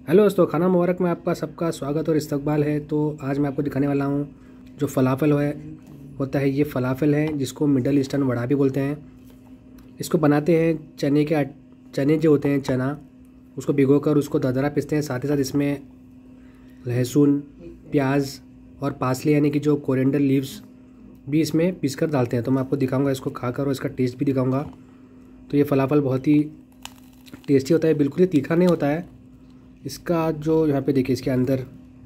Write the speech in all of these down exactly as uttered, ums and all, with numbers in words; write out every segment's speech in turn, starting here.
Hello दोस्तों, खाना मुबारक में आपका सबका स्वागत और इस्तकबाल है। तो आज मैं आपको दिखाने वाला हूँ जो फ़लाफ़ल है होता है। ये फ़लाफ़ल है जिसको मिडल ईस्टर्न वड़ा भी बोलते हैं। इसको बनाते हैं चने के आट चने जो होते हैं, चना उसको भिगोकर उसको दरदरा पीसते हैं। साथ ही साथ इसमें लहसुन, प्याज और पासले यानी कि जो कोरिएंडर लीव्स भी इसमें पीसकर डालते हैं। तो मैं आपको दिखाऊंगा इसको खाकर और इसका टेस्ट भी दिखाऊंगा। तो ये फ़लाफ़ल बहुत ही टेस्टी होता है, बिल्कुल ही तीखा नहीं होता है। इसका जो यहाँ पे देखिए, इसके अंदर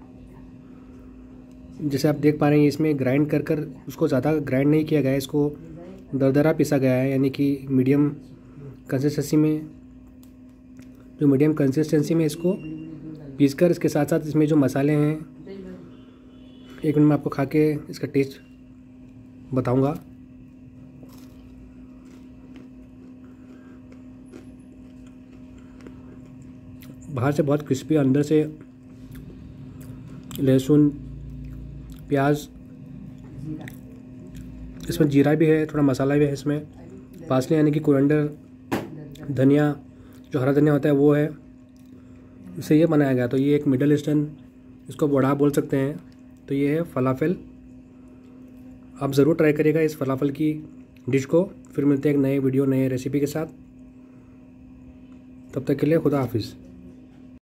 जैसे आप देख पा रहे हैं इसमें ग्राइंड कर कर उसको ज़्यादा ग्राइंड नहीं किया गया है, इसको दरदरा पिसा गया है। यानी कि मीडियम कंसिस्टेंसी में जो मीडियम कंसिस्टेंसी में इसको पीसकर इसके साथ साथ इसमें जो मसाले हैं, एक मिनट में आपको खा के इसका टेस्ट बताऊंगा। बाहर से बहुत क्रिस्पी, अंदर से लहसुन, प्याज, इसमें जीरा भी है, थोड़ा मसाला भी है इसमें। पासले यानी कि कोरिएंडर, धनिया जो हरा धनिया होता है वो है, इससे ये बनाया गया। तो ये एक मिडल ईस्टर्न, इसको वड़ा बोल सकते हैं। तो ये है फ़लाफ़ल। आप ज़रूर ट्राई करिएगा इस फ़लाफ़ल की डिश को। फिर मिलते हैं एक नए वीडियो, नए रेसिपी के साथ। तब तक के लिए खुदा हाफिज़।